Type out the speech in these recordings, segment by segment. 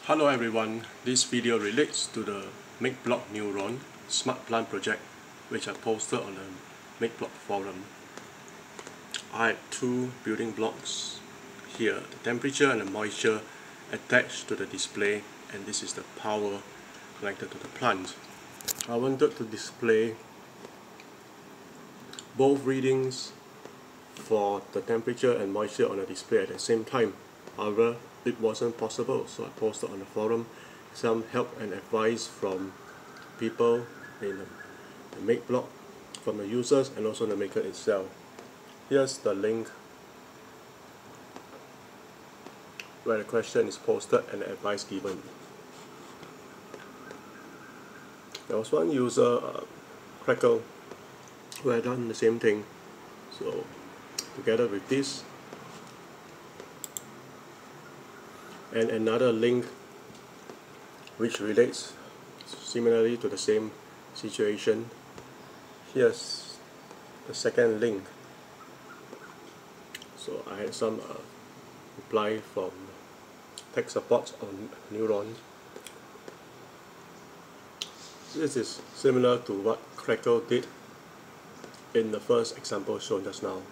Hello everyone, this video relates to the Makeblock Neuron Smart Plant project which I posted on the Makeblock forum. I had two building blocks here, the temperature and the moisture attached to the display, and this is the power connected to the plant. I wanted to display both readings for the temperature and moisture on the display at the same time. However, it wasn't possible, so I posted on the forum some help and advice from people in the Makeblock, from the users and also the maker itself. Here's the link where the question is posted and the advice given. There was one user, Crackel, who had done the same thing. So together with this and another link which relates similarly to the same situation, here's the second link. So I had some reply from tech support on Neuron. This is similar to what Crackel did in the first example shown just now.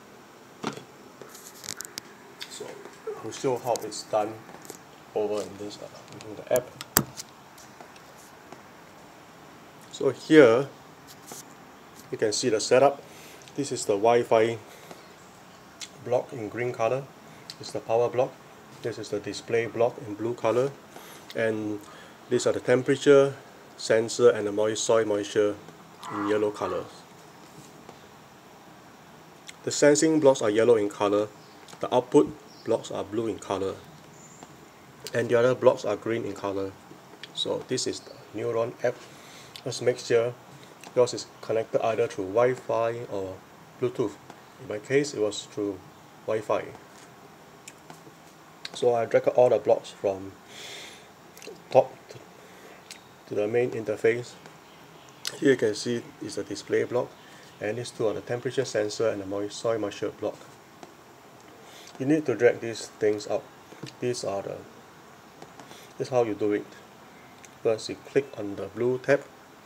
So I'll show how it's done over in this using the app. So here you can see the setup. This is the Wi-Fi block in green color. This is the power block. This is the display block in blue color, and these are the temperature, sensor, and the soil moisture in yellow color. The sensing blocks are yellow in color, the output blocks are blue in color, and the other blocks are green in color. So this is the Neuron app. Let's make sure yours is connected either through Wi-Fi or Bluetooth. In my case, it was through Wi-Fi. So I dragged all the blocks from top to the main interface. Here you can see is the display block, and these two are the temperature sensor and the soil moisture block. You need to drag these things out. This is how you do it. First you click on the blue tab,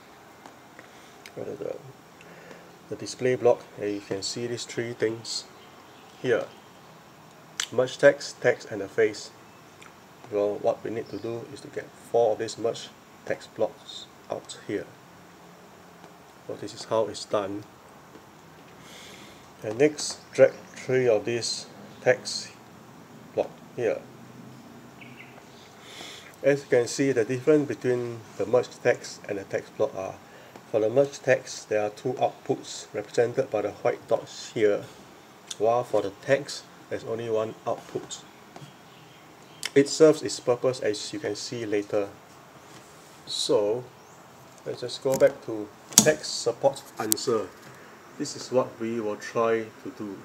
the display block, and you can see these three things here: merge text, text, and the face. Well, what we need to do is to get 4 of these merge text blocks out here. So this is how it's done. And next, drag 3 of these text block here. As you can see, the difference between the merged text and the text block are, for the merged text there are 2 outputs represented by the white dots here, while for the text there's only 1 output. It serves its purpose, as you can see later. So let's just go back to text support answer. This is what we will try to do.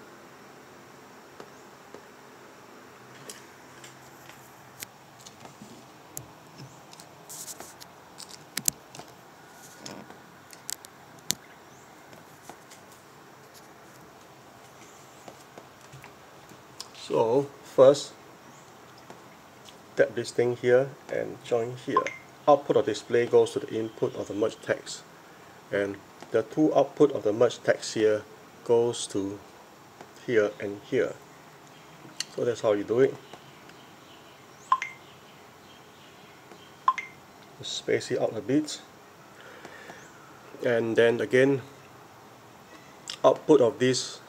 So first, tap this thing here and join here. Output of display goes to the input of the merged text, and the 2 output of the merged text here goes to here and here. So that's how you do it. Just space it out a bit, and then again, output of this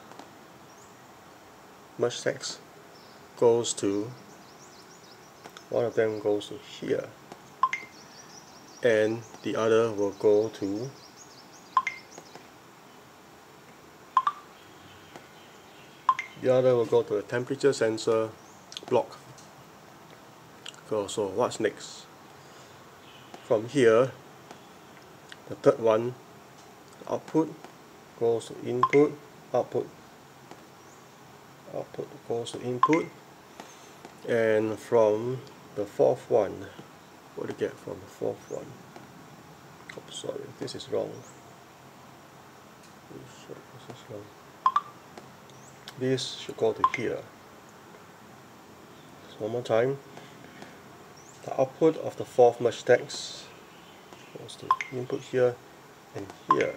merged text goes to, one of them goes to here, and the other will go to the temperature sensor block. So what's next? From here, the third one, output goes to input, output goes to input, and from the fourth one, what do you get from the fourth one? Oh, sorry, this is wrong. This is wrong. This should go to here. So one more time. the output of the fourth merge text goes to input here and here.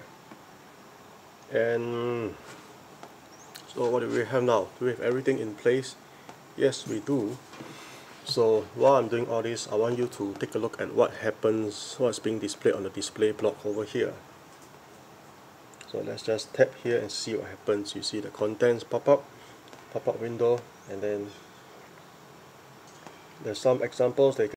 And so what do we have now? Do we have everything in place? Yes, we do. So while I'm doing all this, I want you to take a look at what happens, what's being displayed on the display block over here. So let's just tap here and see what happens. You see the contents pop-up window, and then there's some examples that you can